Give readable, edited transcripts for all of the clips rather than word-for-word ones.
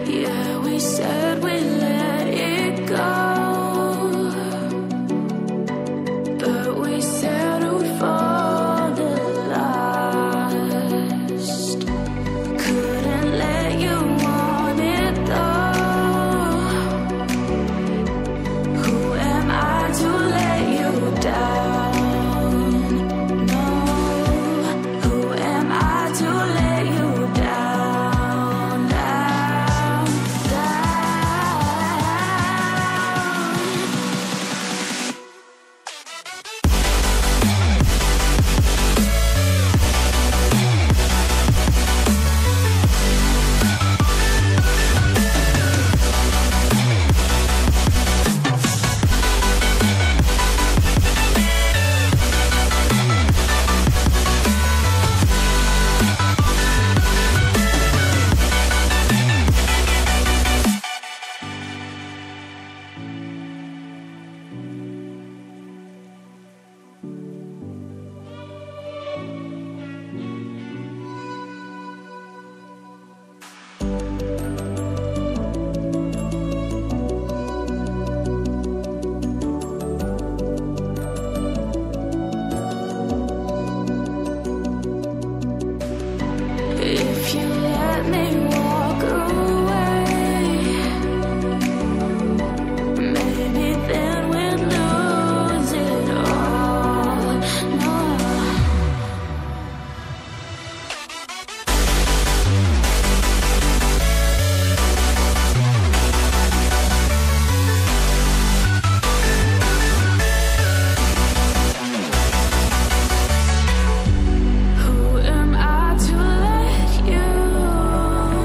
Yeah, we said we let it go, but we settled for the last. Couldn't let you want it though. Who am I to let you down? No, who am I to let you down, down, if you let me walk away, maybe then we'd lose it all. No. Who am I to let you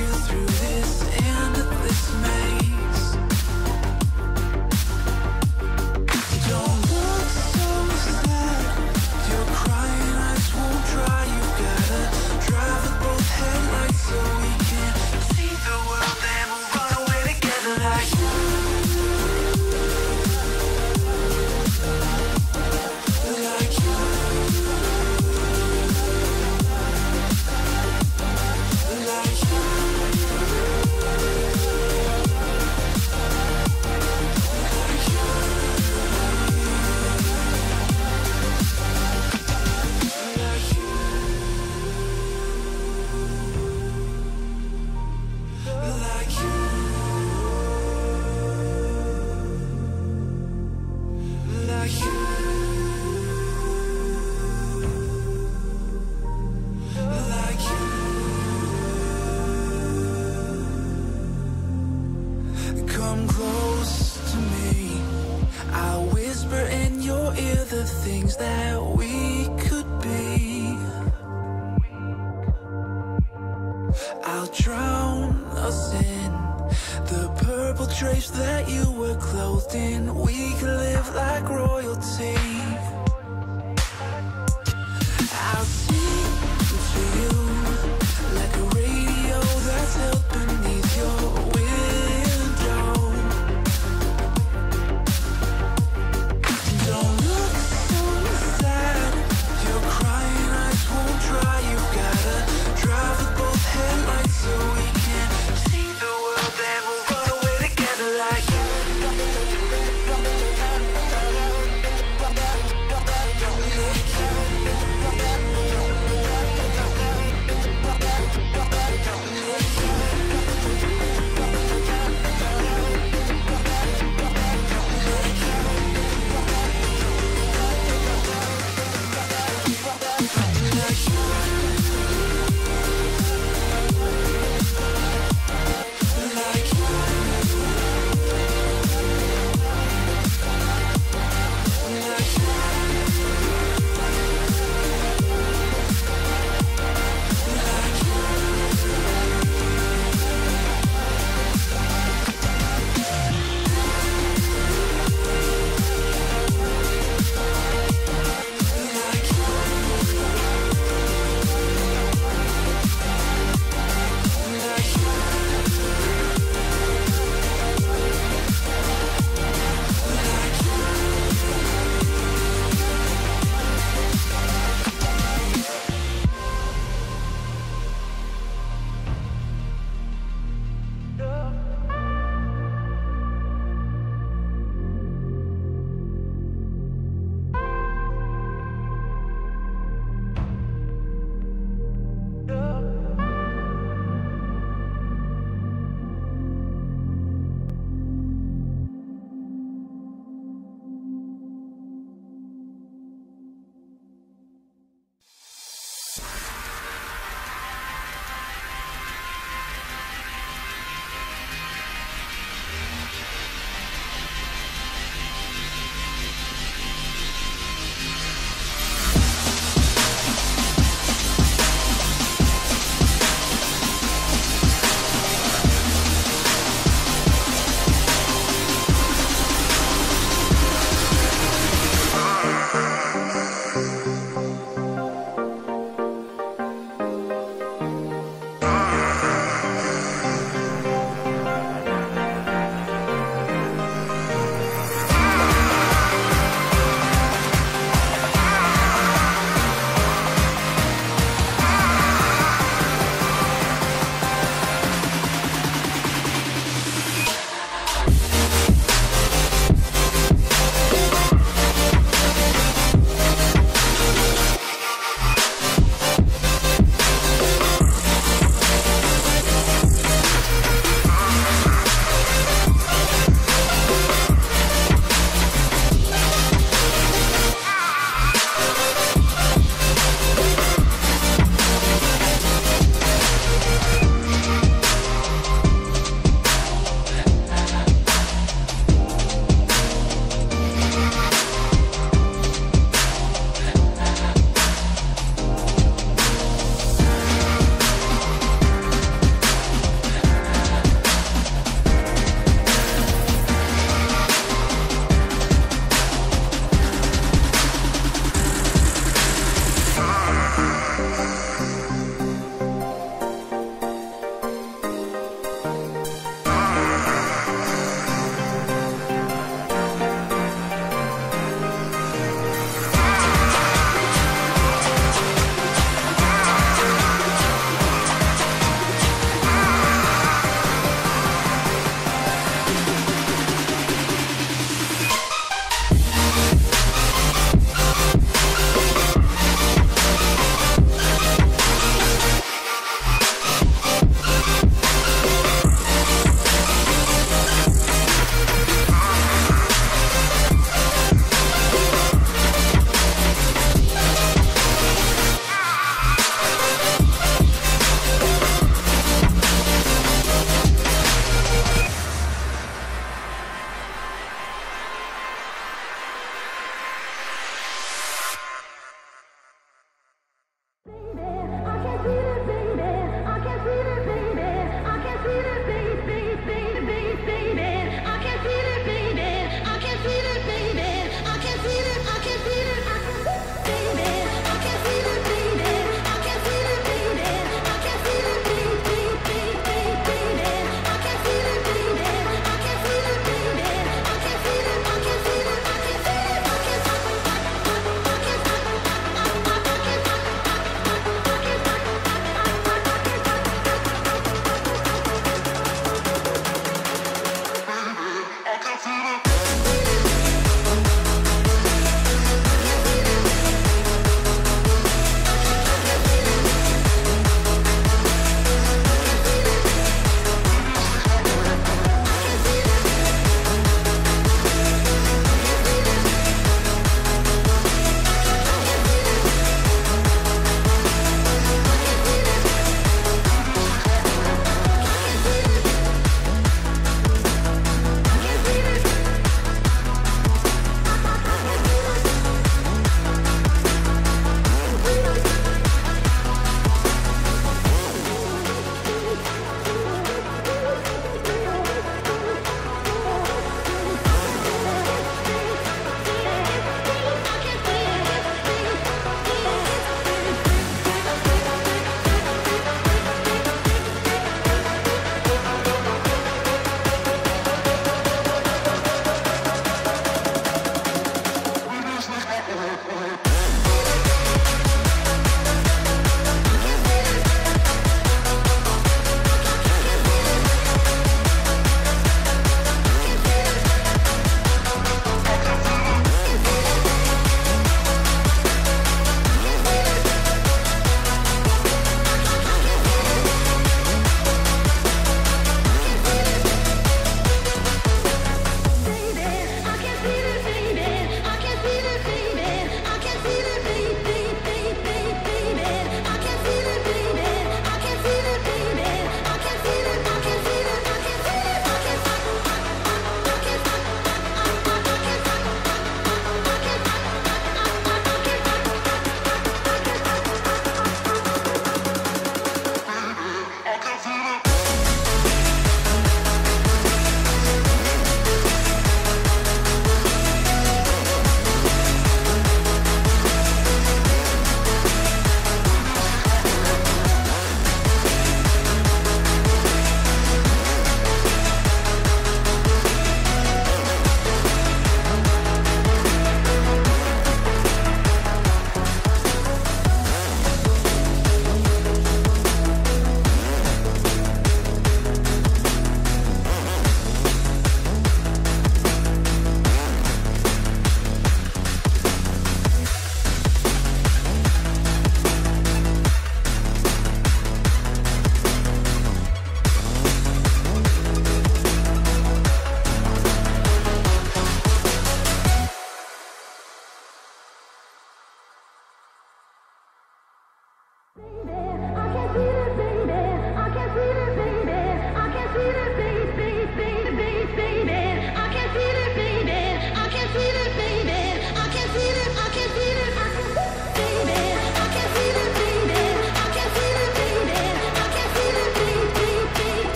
you through this endless maze. Don't look so sad, your crying eyes won't dry. You've gotta drive with both headlights so we can see the world and we'll run away together like come close to me. I'll whisper in your ear the things that we could be. I'll drown us in the purple drapes that you were clothed in. We could live like royalty. I'll sing to you like a radio that's held beneath your window. Don't look so sad, your crying eyes won't dry. You've gotta drive with both headlights so we can see the world and we'll run away together like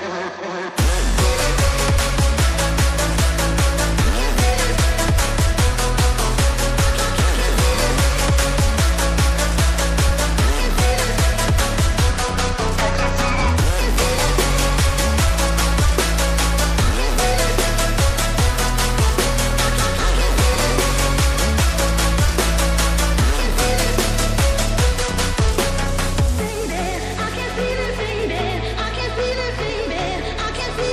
Baby, I can feel it, baby. I can feel it, baby. I can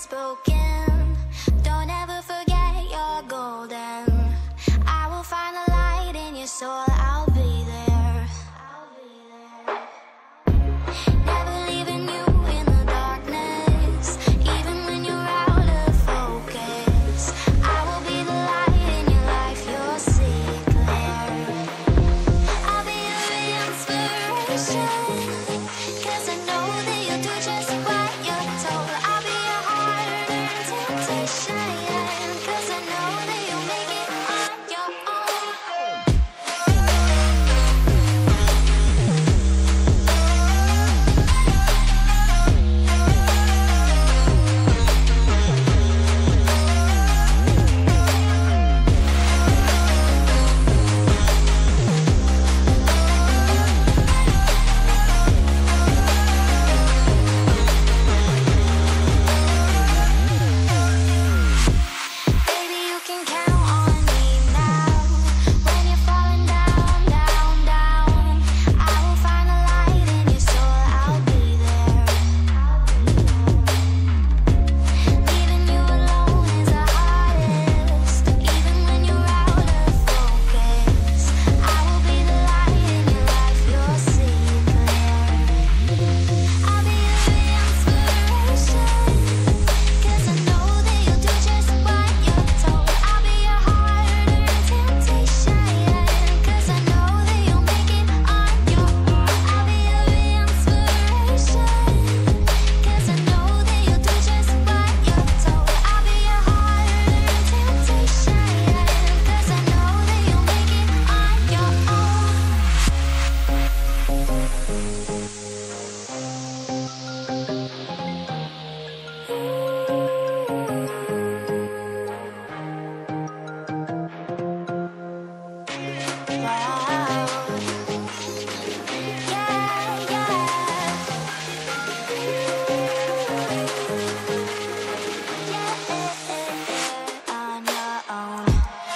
unspoken. Don't ever forget you're golden. I will find the light in your soul. I'll be there. Never leaving you in the darkness, even when you're out of focus. I will be the light in your life. You'll see it clear. I'll be your inspiration, 'cause I know that you'll do just what you're told. I'll be your harder temptation, 'cause I know that you'll make it on your own. Baby, you can count on me now. When you're falling down, down, down, I will find the light in your soul. I'll be there. Leaving you alone is the hardest, even when you're out of focus. I will be the light in your life. You'll see it clear. I'll be your inspiration, 'cause I know that you'll do just what you're told. I'll be your harder temptation, 'cause I know that you'll make it on your own. I'll be your inspiration, 'cause I know that you'll do just what you're told. I'll be your harder temptation, 'cause I know that you'll make it on your own. On your own.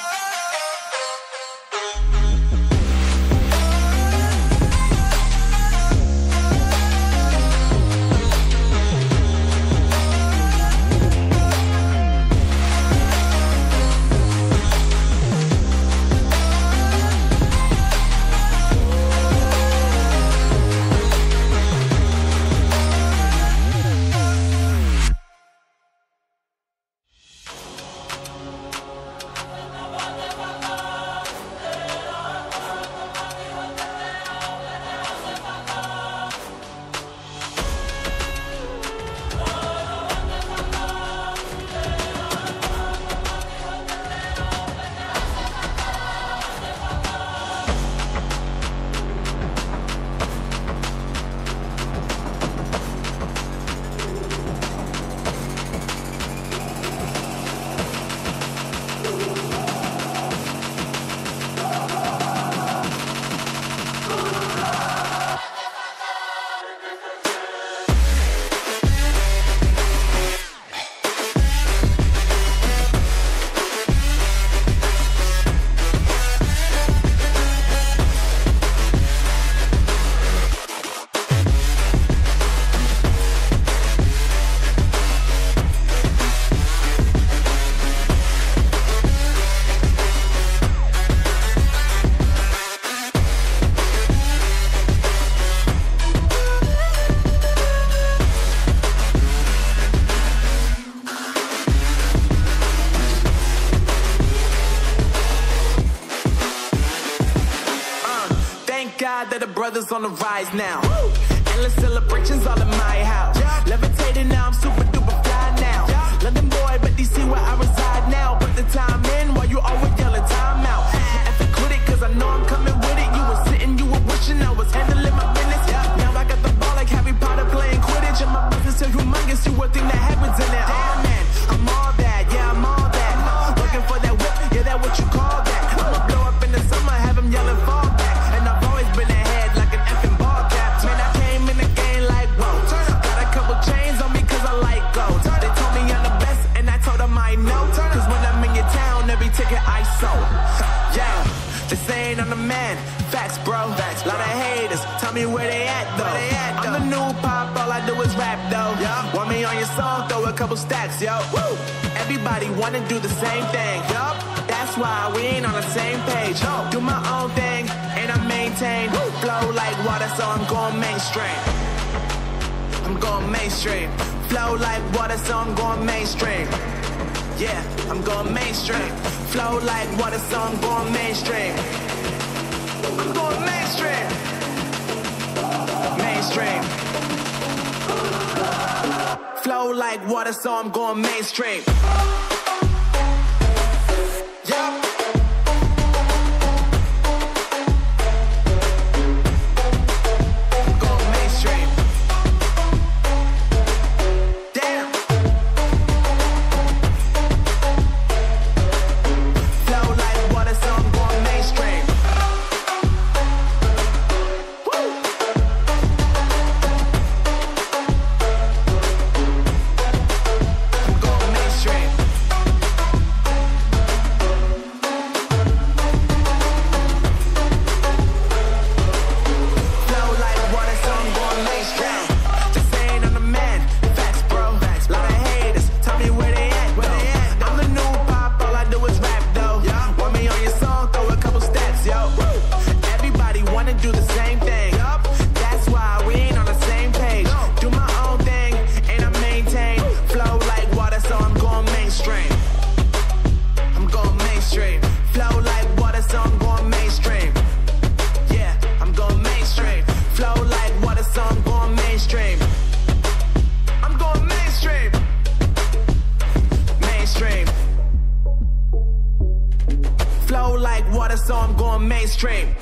Thank God that the brothers on the rise now. Endless celebrations all in my house. Levitating now, I'm super duper fly now. London boy, but DC where I reside now. Put the time in while you always yelling time out. If you quit it, 'cause I know I'm coming with it. You were sitting, you were wishing I was handling my business. Now I got the ball like Harry Potter playing Quidditch. And my business is humongous, you would think that happens in it. Damn man, I'm all that, yeah I'm all that. Looking for that whip, yeah that what you call that. I'ma blow up in the summer, have them yelling fall back. And I've always been ahead like an effing ball cap. Man, I came in the game like whoa. Got a couple chains on me 'cause I like gold. They told me I'm the best and I told them I know. 'Cause when I'm in your town, every ticket I sold. Yeah, they saying I'm the man. Facts, bro. Lot of haters, tell me where they at though. I'm the new pop, all I do is rap though. though. Yeah. Want me on your song? Throw a couple stacks, yo. Woo. Everybody wanna do the same thing. Yup. That's why we ain't on the same page. No. Do my own thing and I maintain. Woo. Flow like water, so I'm going mainstream. I'm going mainstream. Flow like water, so I'm going mainstream. Yeah, I'm going mainstream. Flow like water, so I'm going mainstream. I'm going mainstream. Mainstream. Flow like water, so I'm going mainstream. Yeah. So I'm going mainstream.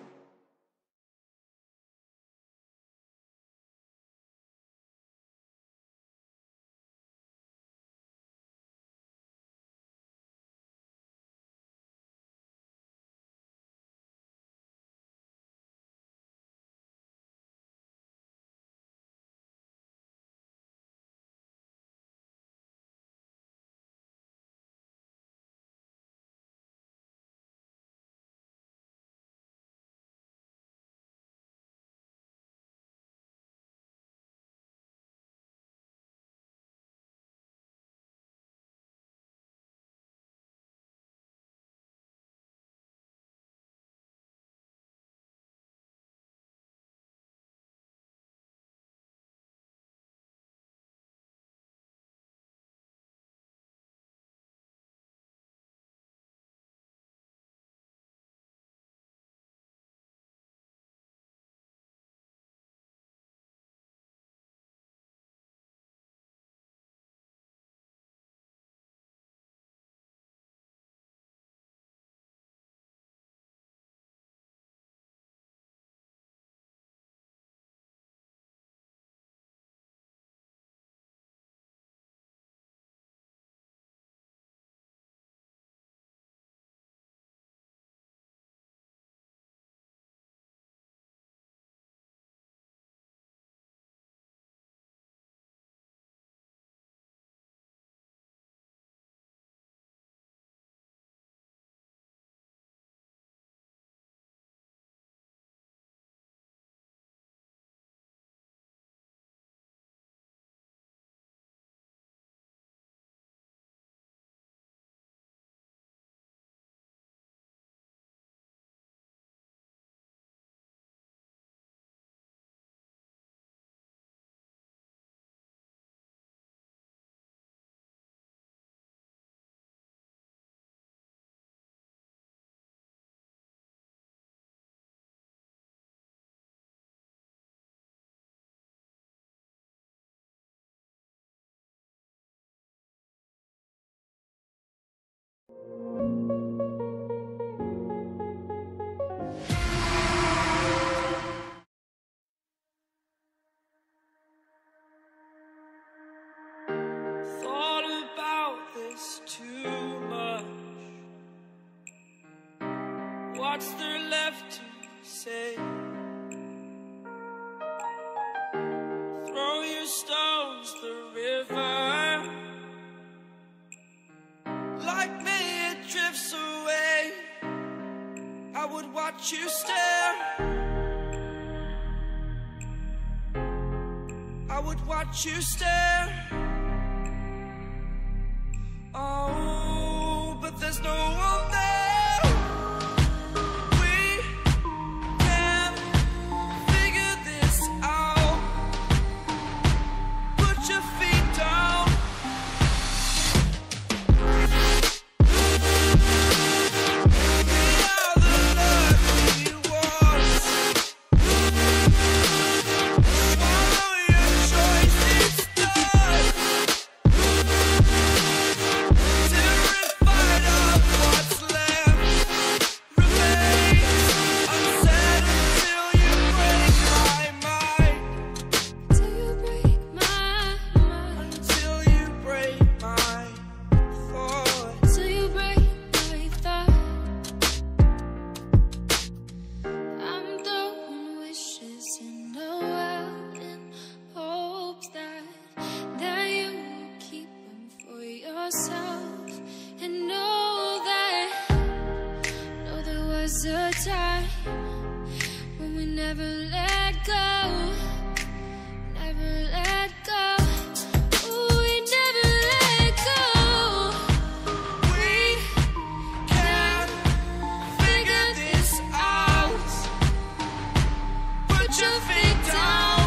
Too much. What's there left to say? Throw your stones the river. Like me it drifts away. I would watch you stare. I would watch watch you stare. Oh, but there's no one there. We can figure this out. Put your feet down. And know there was a time when we never let go, never let go. Ooh, we never let go. We can figure this out. Put your feet down.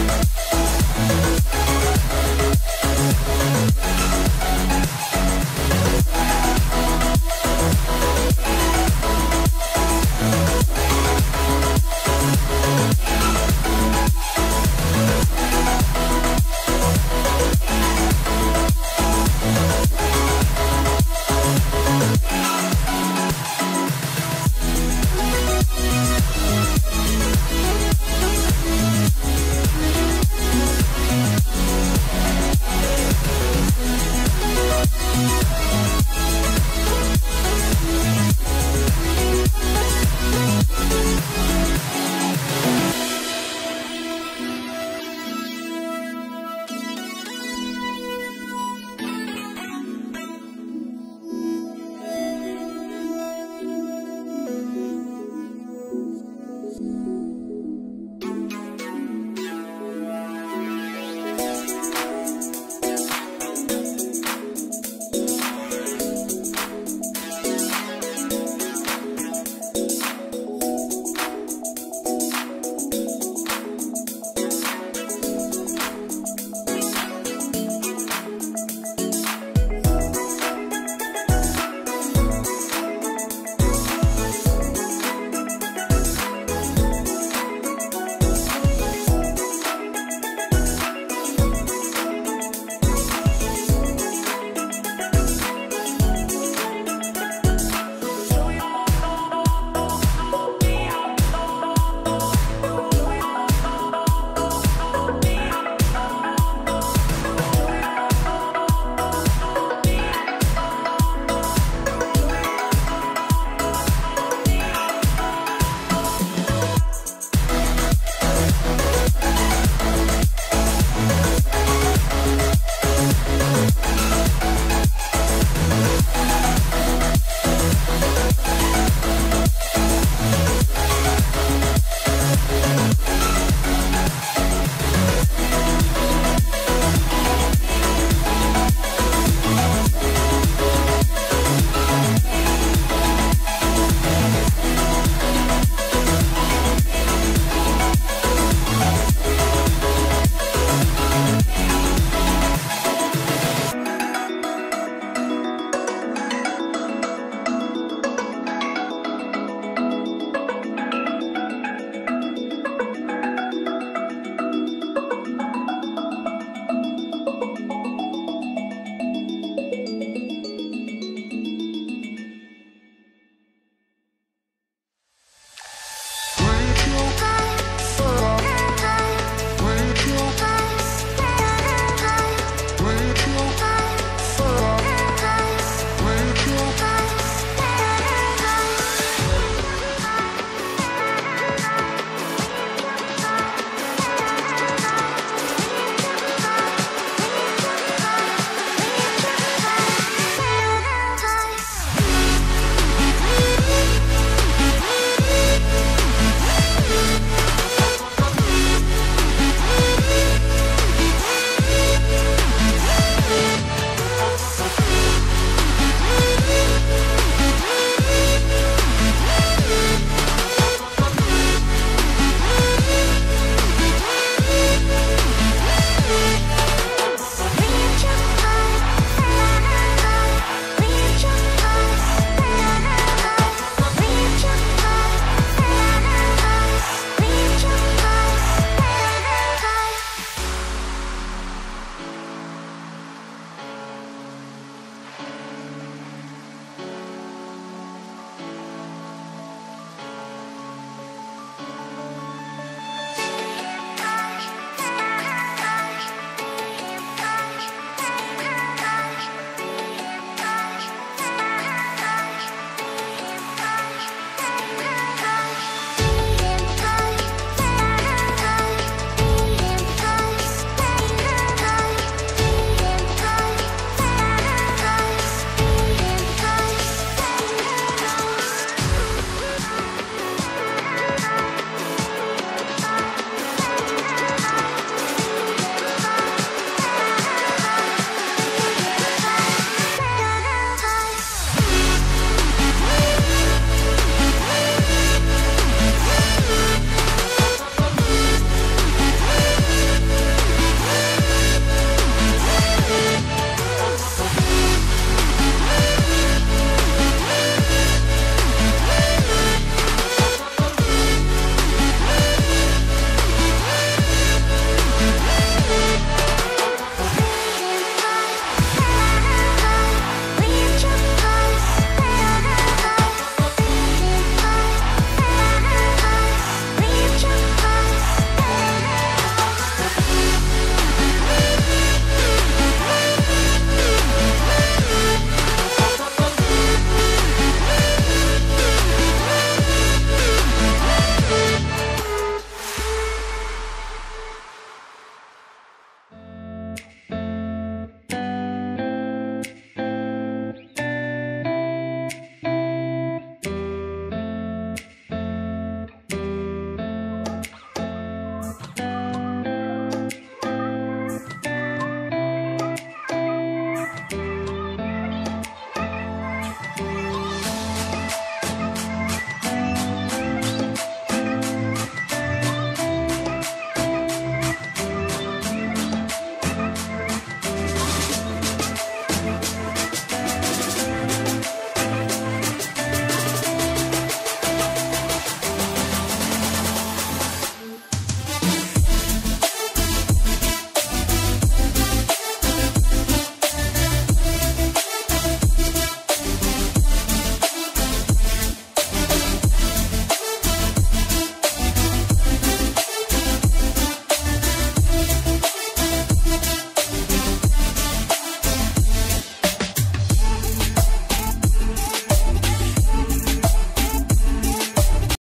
We'll